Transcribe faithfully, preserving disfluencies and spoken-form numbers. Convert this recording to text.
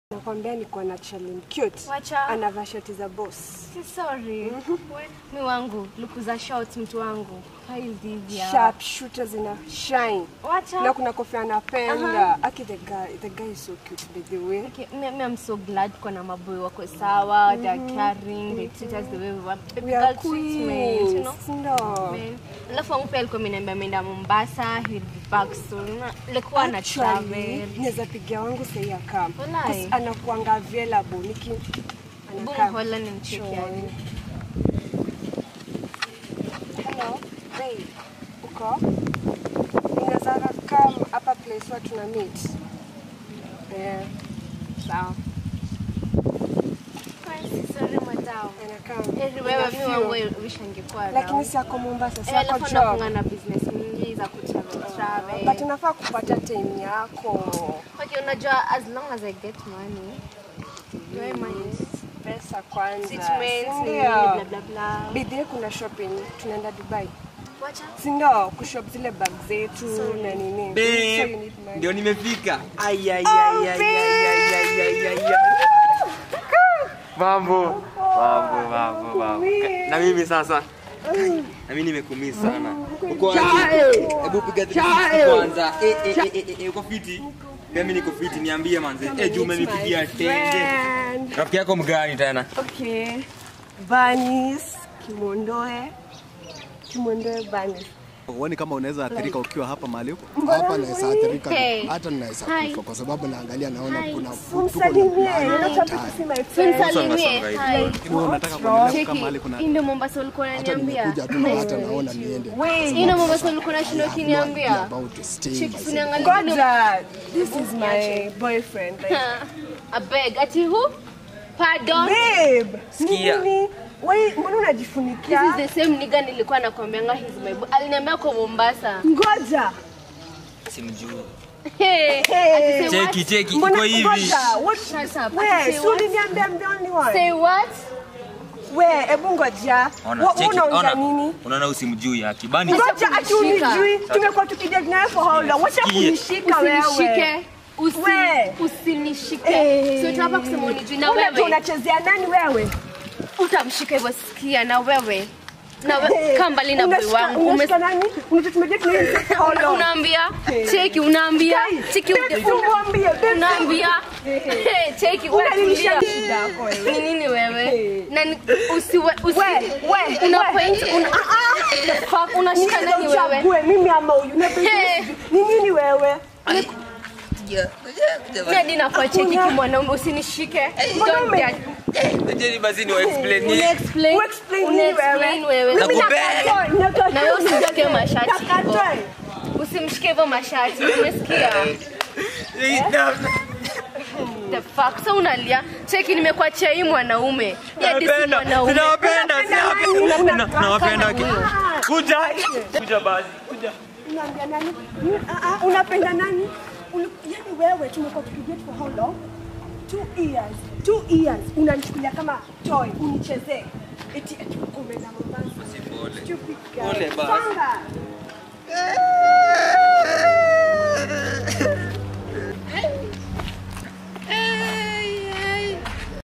Nakwambia niko na challenge cute. Wacha. Anavaa shoti za boss. Si sorry. Mimi wangu, luku za shorts mtu wangu. Hail divya. Sharp shooters ina shine. Wacha. Na kuna kofia anapenda. Aki the guy, the guy is so cute by the way. Okay, me, me I'm so glad kuna maboy wako sawa, they are caring, they treat us the way we want. We are queens, you know? No. Alafu wangu pia alikuwa ameniambia ameenda Mombasa, he'll be back soon. Lekuwa na travel. Naweza pigia wangu sahi akam. Walai. Anakuanga available niki anakaa. Hola ni mcheki yani. Hello, babe. Uko? Ninaweza come hapa place where tuna meet. Eh. Sawa. Sorry madam. Anakam. Eh, wewe mimi wangu wishangekuwa. Lakini si ako Mombasa, si ako ako job. job. Na business mingi za kutravel travel. But unafaa kupata time yako. Okay, unajua as long as I get money, very money. Pesa kwanza. Treatment, blah blah blah. Bidii kuna shopping, tunaenda Dubai. Wacha. Sindio, kushop zile bag zetu na nini. Babe, ndio nimefika. Ai ai ai ai ai ai ai. Mambo, mambo, mambo, mambo. Na mimi sasa. Na mimi nimekumisi sana. Uko wapi? Hebu piga trick kwanza. Eh eh eh eh uko fiti? Mimi niko fiti, niambie manze. Eh juu umenipigia tende. Rafiki yako mgani tena? Okay. Vanis, Kimondoe. Kimondoe Vanis. Uone kama unaweza athirika ukiwa hapa mahali huko? Hapa naweza athirika, hata ninaweza kufa kwa sababu naangalia naona kuna tuko na Msalimie. Nataka kuendelea kama mahali kuna. Ndio Mombasa ulikuwa unaniambia. Kuja tu hata naona niende. Ndio Mombasa ulikuwa unashinda ukiniambia. God, this is my boyfriend. Like. I beg, ati who? Pardon? Babe. Sikia. Wewe mbona unajifunikia? This is the same nigga nilikuwa nakwambianga he's my boy. Aliniambia kwa Mombasa. Ngoja. Simjui. Hey. Hey. Cheki cheki iko hivi. What? Shut up. Wewe, si uliniambia I'm the only one. Say what? Wewe, hebu ngoja. Ona cheki. Unaongea nini? Unaona usimjui ya kibani. Ngoja ati unijui. Tumekuwa tukija naye for how long? Wacha kunishika wewe. Usinishike. Usi, usinishike. So tunapa kusema unijui na wewe. Unachezea nani wewe? Utamshika hivyo sikia na wewe. Na wewe kama mbali na boy wangu. Umeshika nani? Unatutumejea tunaanza how long? Unaambia cheki unaambia cheki unaambia unaambia cheki wewe unanisha shida yako wewe. Ni nini wewe? Na usiwe usi una point una fuck unashika nani wewe? Wewe mimi ama huyu unapenda ni nini wewe? Nani na kwa cheki kimwanaume usinishike. Don't get. Ndio basi ni explain ni. Explain. Explain wewe. Nakupenda. Na wewe usimshike mashati. Usimshike hivyo mashati. Umesikia? The fuck so unalia. Cheki nimekuachia hii mwanaume. Napenda. Ninawapenda. Ninawapenda. Nawapenda. Kuja. Kuja basi. Kuja. Unaambia nani? Unapenda nani? Yaani wewe tumekuwa tukijua for how long? Two years. Two years. Unanichukulia kama toy, unichezee. Eti eti uko na Mombasa. Pole. Stupid guy. Pole basi.